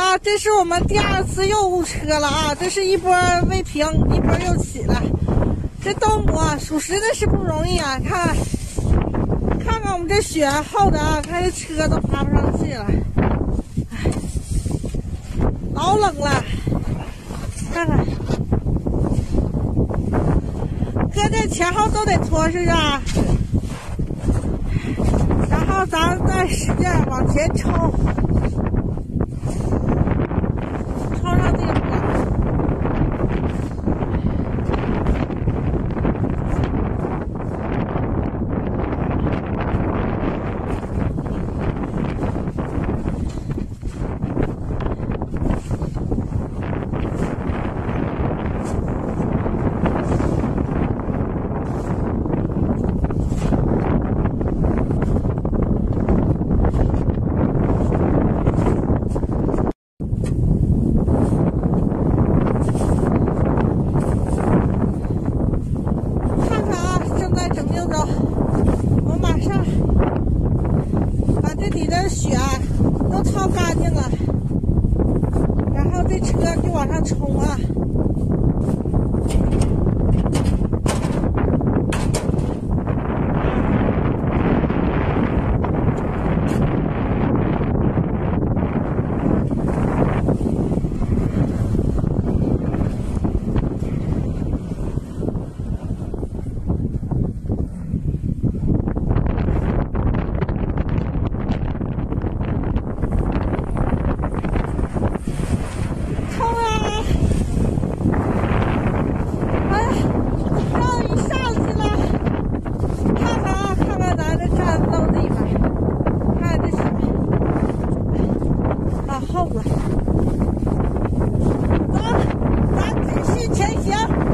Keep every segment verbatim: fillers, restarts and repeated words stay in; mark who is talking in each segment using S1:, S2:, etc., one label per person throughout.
S1: 啊，这是我们第二次又误车了啊！这是一波未平，一波又起了。这冬母啊，属实的是不容易啊！看，看看我们这雪厚的啊，看这车都爬不上去了，哎，老冷了。看看，搁这前后都得拖，是不是啊？然后咱再使劲往前冲。雪都掏干净了，然后这车就往上冲啊！后了，走，咱继续前行。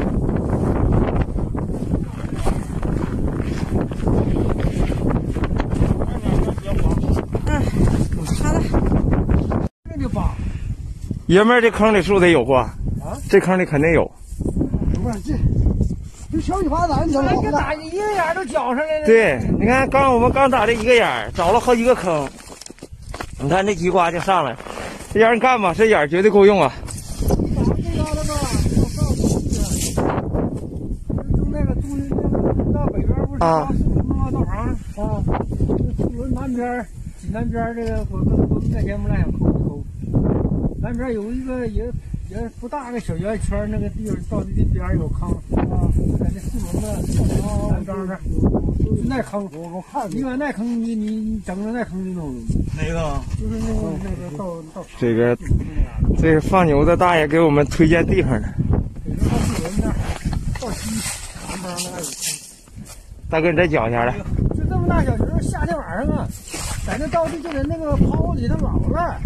S1: 嗯，好了。这就扒。
S2: 爷们儿，这坑里是不是得有货？啊，这坑里肯定有。
S3: 不是这，这小尾巴咱咱
S4: 这打一个眼都绞上来了。
S2: 对，你看刚我们刚打这一个眼，找了好几个坑。你看这西瓜就上来，这让人干吧，这眼绝对够用啊！
S3: 这嘎达吧，我告诉你，就那个东西，到北边不是大四轮吗？道旁啊，这四轮南边、济南边这个，我跟我跟在前不赖想抠一抠。南边有一个也也不大个小圆圈，那个地方到底边有坑啊，在那四轮的南边那。那坑，我我看你把那坑，你你你整着那坑就弄。
S2: 哪个？
S3: 就是那个那个到到。
S2: 这个，这是放牛的大爷给我们推荐地方的。
S3: 这个到四轮那儿，到西南边那有坑。
S2: 大哥，你再脚一下来。
S3: 就这么大小，就是夏天晚上啊，在那到地就在那个泡里头老了。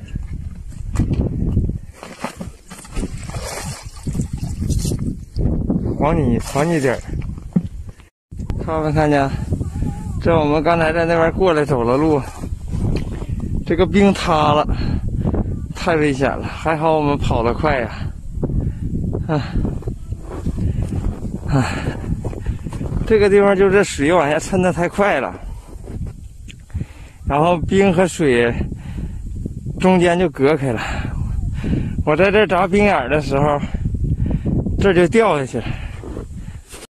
S2: 往你往你点儿。看没看见？这我们刚才在那边过来走了路，这个冰塌了，太危险了。还好我们跑得快呀！啊，啊，这个地方就是水往下抻得太快了，然后冰和水中间就隔开了。我在这砸冰眼的时候，这就掉下去了。